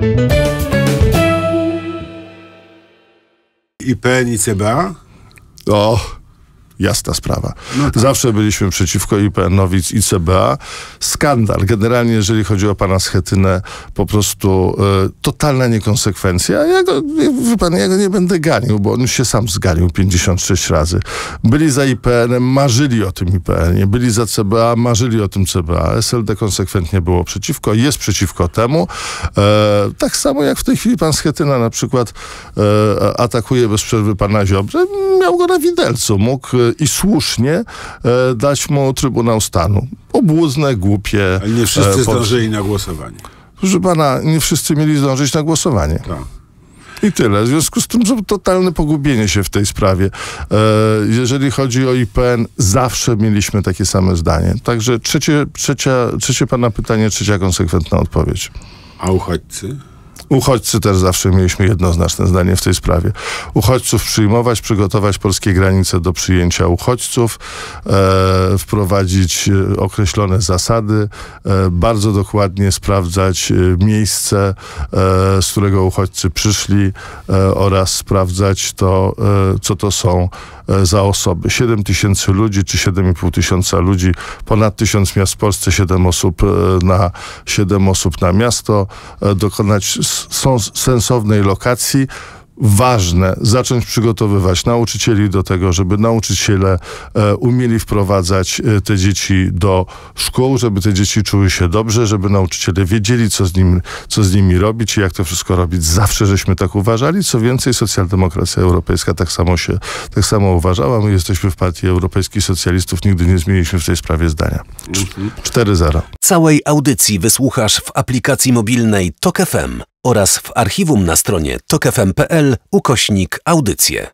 IPN i CBA? O, jasna sprawa. No tak. Zawsze byliśmy przeciwko IPN-owi i CBA. Skandal. Generalnie, jeżeli chodzi o pana Schetynę, po prostu totalna niekonsekwencja. Wie pan, ja go nie będę ganił, bo on już się sam zganił 56 razy. Byli za IPN-em, marzyli o tym IPN-ie. Byli za CBA, marzyli o tym CBA. SLD konsekwentnie było przeciwko, jest przeciwko temu. Tak samo jak w tej chwili pan Schetyna na przykład atakuje bez przerwy pana Ziobrę. Miał go na widelcu. Mógł i słusznie dać mu Trybunał Stanu. Obłudne, głupie. Ale nie wszyscy zdążyli na głosowanie. Proszę pana, nie wszyscy mieli zdążyć na głosowanie. Tak. I tyle. W związku z tym totalne pogubienie się w tej sprawie. Jeżeli chodzi o IPN, zawsze mieliśmy takie same zdanie. Także trzecie pana pytanie, trzecia konsekwentna odpowiedź. A uchodźcy? Uchodźcy też zawsze mieliśmy jednoznaczne zdanie w tej sprawie. Uchodźców przyjmować, przygotować polskie granice do przyjęcia uchodźców, wprowadzić określone zasady, bardzo dokładnie sprawdzać miejsce, z którego uchodźcy przyszli oraz sprawdzać to, co to są za osoby. 7 tysięcy ludzi, czy 7,5 tysiąca ludzi, ponad 1000 miast w Polsce, 7 osób na miasto, dokonać sensownej lokacji. Ważne, zacząć przygotowywać nauczycieli do tego, żeby nauczyciele umieli wprowadzać te dzieci do szkół, żeby te dzieci czuły się dobrze, żeby nauczyciele wiedzieli, co z nimi robić i jak to wszystko robić. Zawsze żeśmy tak uważali. Co więcej, socjaldemokracja europejska tak samo uważała. My jesteśmy w Partii Europejskich Socjalistów, nigdy nie zmieniliśmy w tej sprawie zdania. 4-0. Całej audycji wysłuchasz w aplikacji mobilnej TOK FM oraz w archiwum na stronie tokfm.pl/audycje.